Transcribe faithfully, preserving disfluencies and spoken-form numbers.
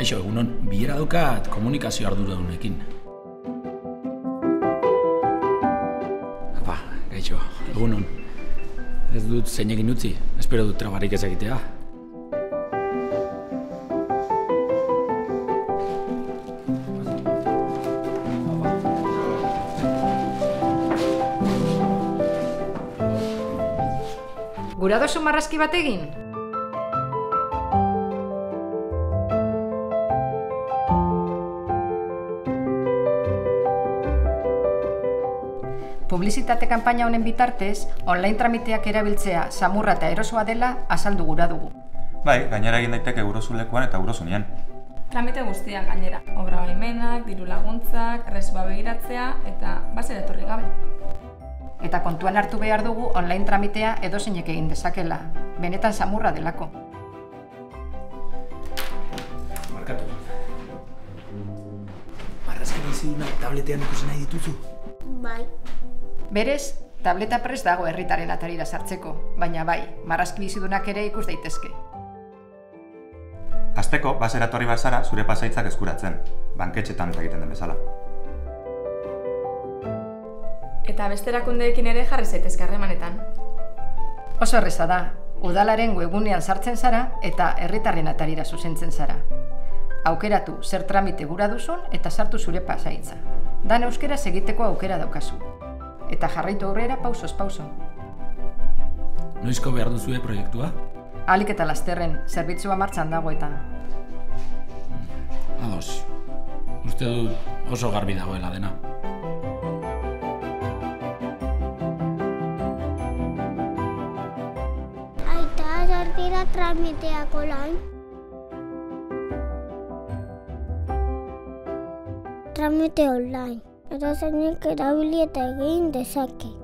Kaixo, egunon, bilera daukat komunikazio arduradunekin. Apa, kaixo, egunon. Ez dut zeinekin utzi, espero dut trabarik ez egitea. Gura dozu marrazki bat egin? Publizitate kanpaina honen bitartez, online tramiteak erabiltzea samurra eta erosoa dela azaldu gura dugu. Bai, gainera egin daiteke eurozulekuan eta eurozunian. Tramite guztiak gainera, obra baimenak, diru laguntzak, erresiba begiratzea eta basera etorri gabe. Eta kontuan hartu behar dugu online tramitea edozeinek egin dezakela, benetan samurra delako. Markatu. Marrazki bizidunak tabletean ikusi nahi dituzu? Bai. Berez, tableta prest dago herritaren atarira sartzeko, baina bai, marrazki bizidunak ere ikus daitezke. Hasteko, basera etorri bazara zure pasaitzak eskuratzen, banketxetan egiten den bezala. Eta beste erakundeekin ere jarri zaitezke harremanetan. Oso erreza da, udalaren webgunean sartzen zara eta herritarren atarira zuzentzen zara. Aukeratu zer tramite gura duzun eta sartu zure pasaitza. Dan euskera egiteko aukera daukazu. Eta jarraitu aurrera pausoz pauso. Noizko behar duzue proiektua? Ahalik eta lasterren, zerbitzua martxan dago eta. Ados. Uste dut oso garbi dagoela dena. Aita, sartira tramiteak olain. Tramite online. Edozeinek erabili eta egin dezake.